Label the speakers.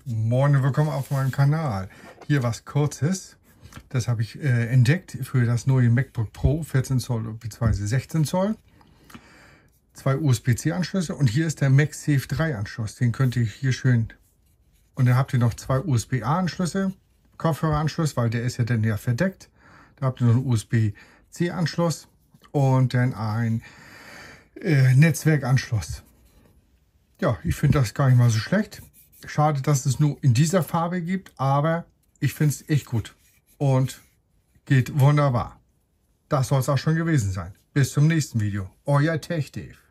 Speaker 1: Moin und willkommen auf meinem Kanal. Hier was Kurzes. Das habe ich entdeckt für das neue MacBook Pro 14 Zoll bzw. 16 Zoll. 2 USB-C-Anschlüsse und hier ist der MagSafe 3 Anschluss. Den könnt ihr hier schön... Und dann habt ihr noch 2 USB-A-Anschlüsse, Kopfhöreranschluss, weil der ist ja dann ja verdeckt. Da habt ihr noch einen USB-C-Anschluss und dann ein Netzwerkanschluss. Ja, ich finde das gar nicht mal so schlecht. Schade, dass es nur in dieser Farbe gibt, aber ich finde es echt gut und geht wunderbar. Das soll es auch schon gewesen sein. Bis zum nächsten Video. Euer TechDave.